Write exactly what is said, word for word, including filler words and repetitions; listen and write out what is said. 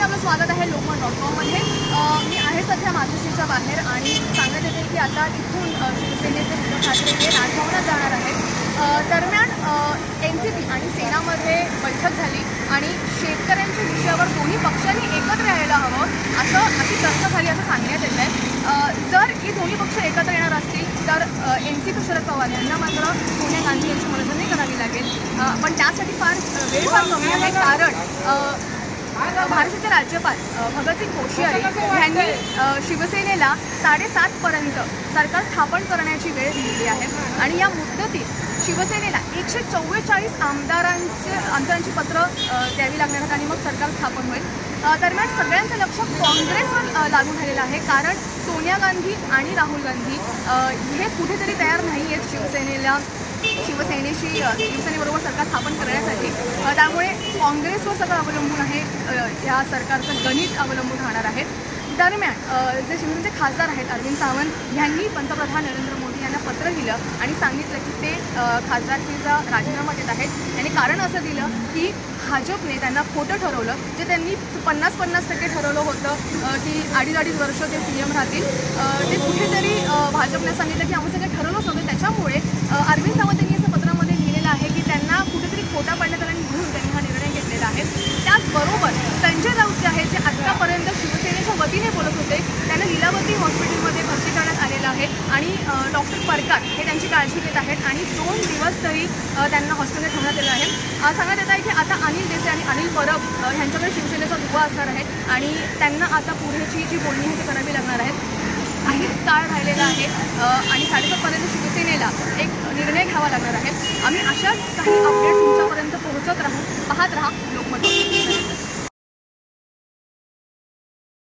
मध्ये आपलं स्वागत आहे लोकमत डॉट कॉम मध्ये। मी आहे सध्या मातोश्रीच्या बाहेर आणि सांगत येते की आता इथून शिवसेनेचे उद्धव ठाकरे हे राजभवनात जाणार आहेत। दरम्यान एन सी पी आणि सेनामध्ये बैठक झाली आणि शेतकऱ्यांच्या विषयावर दोन्ही पक्षांनी एकत्र यायला हवं असं अशी चर्चा झाली असं सांगण्यात येत आहे। जर ही दोन्ही पक्ष एकत्र येणार असतील तर N C P Sharad Pawar यांना मात्र सोनिया गांधी यांची मदत नाही करावी लागेल, पण त्यासाठी फार वेळ फार कमी आहे, कारण महाराष्ट्राचे राज्यपाल भगतसिंग कोश्यारी यांनी शिवसेनेला साडेसातपर्यंत सरकार स्थापन करण्याची वेळ दिलेली आहे आणि या मुदतीत शिवसेनेला एकशे चव्वेचाळीस आमदारांचे आमदारांची पत्र द्यावी लागणार आहेत आणि मग सरकार स्थापन होईल। दरम्यान सगळ्यांचं लक्ष काँग्रेसवर लागून राहिलेलं आहे, कारण सोनिया गांधी आणि राहुल गांधी हे कुठेतरी तयार नाही आहेत शिवसेनेला शिवसेनेशी शिवसेनेबरोबर सरकार स्थापन करण्यासाठी। त्यामुळे काँग्रेसवर सगळं अवलंबून आहे, या सरकारचं गणित अवलंबून राहणार आहे। दरम्यान जे शिवसेनेचे खासदार आहेत अरविंद सावंत यांनी पंतप्रधान नरेंद्र मोदी यांना पत्र दिलं आणि सांगितलं की ते खासदारकीचा राजीनामा देत आहेत। त्यांनी कारण असं दिलं की भाजपने त्यांना खोटं ठरवलं, जे त्यांनी पन्नास पन्नास टक्के ठरवलं होतं की अडीच अडीच वर्ष ते सी एम राहतील, ते कुठेतरी भाजपने सांगितलं की आम्ही सगळं ठरवलंच नव्हतं। त्याच्यामुळे अरविंद सावंत यांनी असं पत्रामध्ये लिहिलेलं आहे की त्यांना कुठेतरी खोटा पडण्यात आला म्हणून त्यांनी हा निर्णय घेतलेला आहे। त्याचबरोबर संजय राऊत जे आहेत, जे आत्तापर्यंत शिवसेनेच्या वतीने बोलत होते, त्यांना लीलावती हॉस्पिटलमध्ये भरती करण्यात आलेलं आहे आणि डॉक्टर परकार हे त्यांची काळजी घेत आहेत आणि दोन दिवस तरी त्यांना हॉस्पिटलमध्ये ठेवण्यात आलेलं आहे। सांगण्यात येत आहे की आता अनिल देसाई आणि अनिल परब ह्यांच्याकडे शिवसेनेचा दुवा असणार आहे आणि त्यांना आता पुढेची जी बोलणी आहे ती करावी लागणार आहे। काहीच काळ राहिलेला आहे आणि साडेसातपर्यंत शिवसेनेला एक निर्णय घ्यावा लागणार आहे। आम्ही अशाच काही अपडेट तुमच्यापर्यंत पोहोचत राहू, पाहत राहा लोकमत।